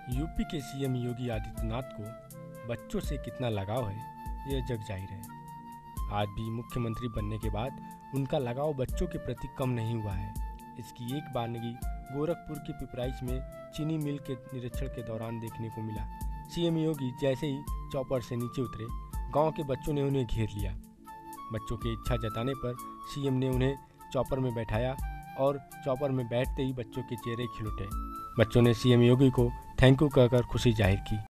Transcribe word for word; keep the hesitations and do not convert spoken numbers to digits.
UP के CM Yogi Adityanath को बच्चों से कितना लगाव है, यह जग जाहिर है। आज भी मुख्यमंत्री बनने के बाद उनका लगाव बच्चों के प्रति कम नहीं हुआ है। इसकी एक बानगी गोरखपुर के पिपराइच में चीनी मिल के निरीक्षण के दौरान देखने को मिला। सीएम योगी जैसे ही चौपर से नीचे उतरे, गांव के बच्चों ने उन्हें घेर लिया। बच्चों की इच्छा जताने पर सीएम ने उन्हें चौपर में बैठाया और चौपर में बैठते ही बच्चों के चेहरे खिल उठे। बच्चों ने सीएम योगी को थैंक यू कहकर खुशी जाहिर की।